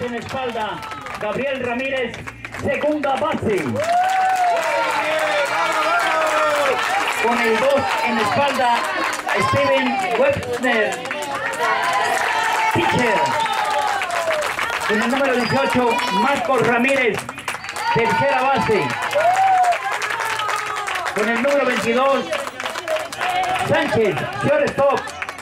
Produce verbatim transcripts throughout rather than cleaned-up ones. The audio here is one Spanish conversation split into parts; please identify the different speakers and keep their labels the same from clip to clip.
Speaker 1: en la espalda, Gabriel Ramírez, segunda base. Con el dos en la espalda, Steven Webster, pitcher. Con el número dieciocho, Marcos Ramírez, tercera base. Con el número veintidós, Sánchez, shortstop.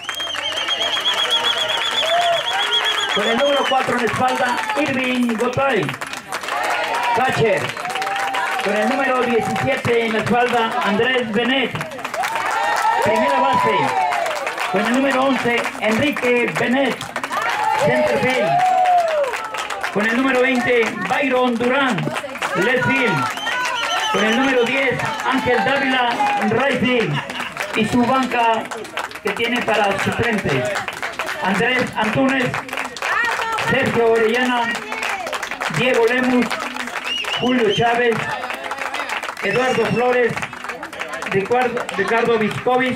Speaker 1: Con el número cuatro en la espalda, Irving Gotay, catcher. Con el número diecisiete en la espalda, Andrés Benet, primera base. Con el número once, Enrique Benet, centerfield. Con el número veinte, Byron Durán, left field. Con el número diez, Ángel Dávila, right field. Y su banca que tiene para suplentes, Andrés Antúnez, Sergio Orellana, Diego Lemus, Julio Chávez, Eduardo Flores, Ricardo, Ricardo Vizcovich,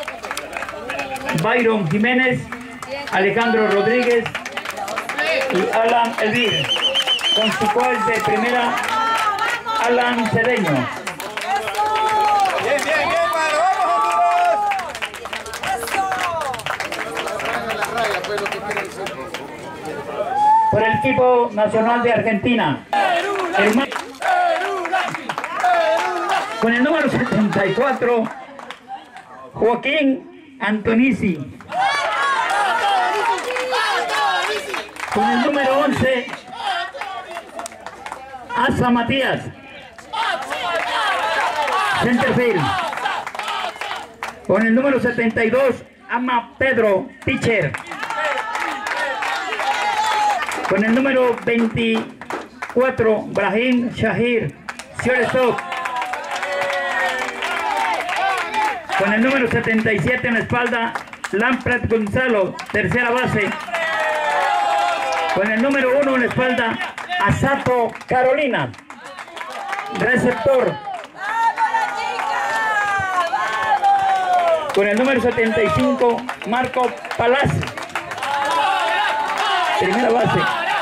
Speaker 1: Byron Jiménez, Alejandro Rodríguez y Alan Elvir. Con su cual de primera, Alan Cedeño.
Speaker 2: Bien, bien, bien, mano. ¡Vamos, Honduras!
Speaker 1: Por el equipo nacional de Argentina, el con el número setenta y cuatro, Joaquín Antonici. Con el número once, Asa Matías, centerfield. Con el número setenta y dos, Ama Pedro, pitcher. Con el número veinticuatro, Brahim Shahir, shortstop. Con el número setenta y siete en la espalda, Lampret Gonzalo, tercera base. Con el número uno en la espalda, Asato Carolina, receptor. Con el número setenta y cinco, Marco Palaz, primera base.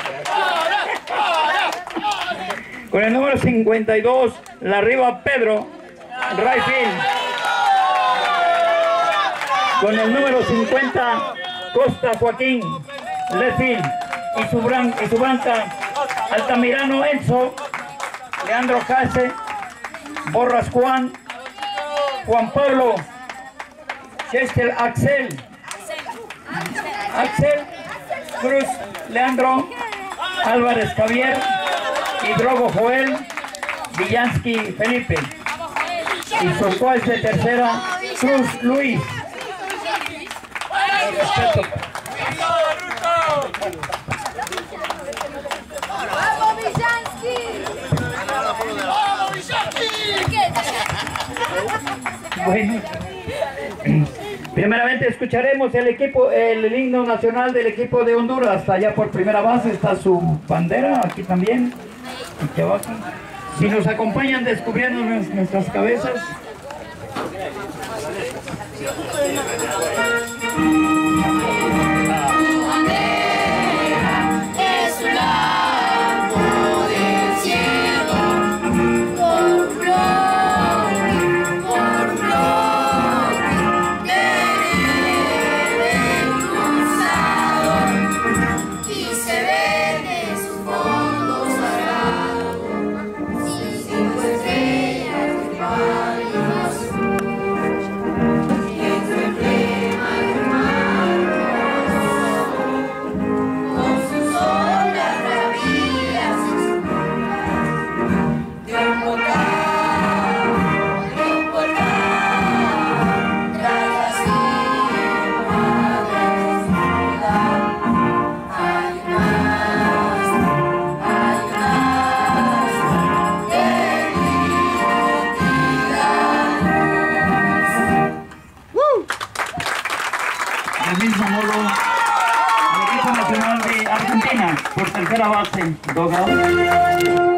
Speaker 1: Con el número cincuenta y dos, Larriba Pedro, right field. Con el número cincuenta, Costa Joaquín, left field. Y su, bran, y su banca, Altamirano Enzo, Leandro Case, Borras Juan, Juan Pablo, Chester Axel, Axel, Cruz Leandro, Álvarez Javier, Hidrogo Joel, Villansky Felipe. Y su cual de tercera, Cruz Luis. Respeto.
Speaker 3: ¡Vamos, Villansky! ¡Vamos, Villansky!
Speaker 1: Bueno, primeramente escucharemos el equipo, el himno nacional del equipo de Honduras. Allá por primera base está su bandera, aquí también, aquí abajo. Si nos acompañan descubriendo nuestras cabezas. Por tercera base, Dogado.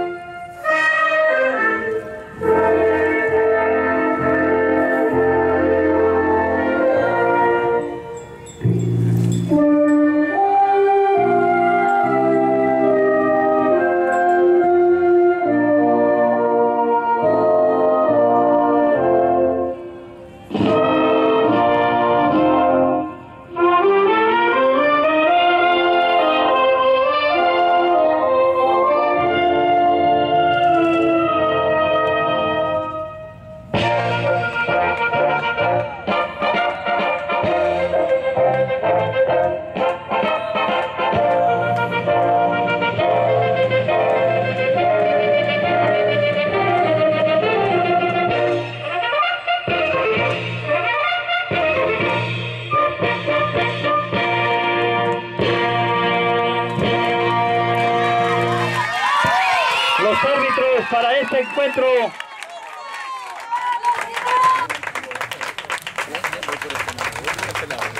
Speaker 1: árbitros para este encuentro.
Speaker 2: Voy por este lado, voy por este lado.